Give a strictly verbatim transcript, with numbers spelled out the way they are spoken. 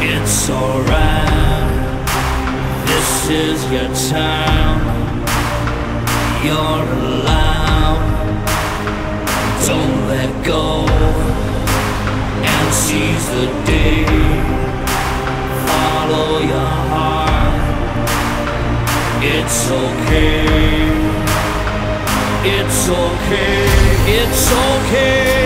It's alright, this is your time. You're allowed, don't let go and seize the day. Follow your heart, it's okay. It's okay, it's okay.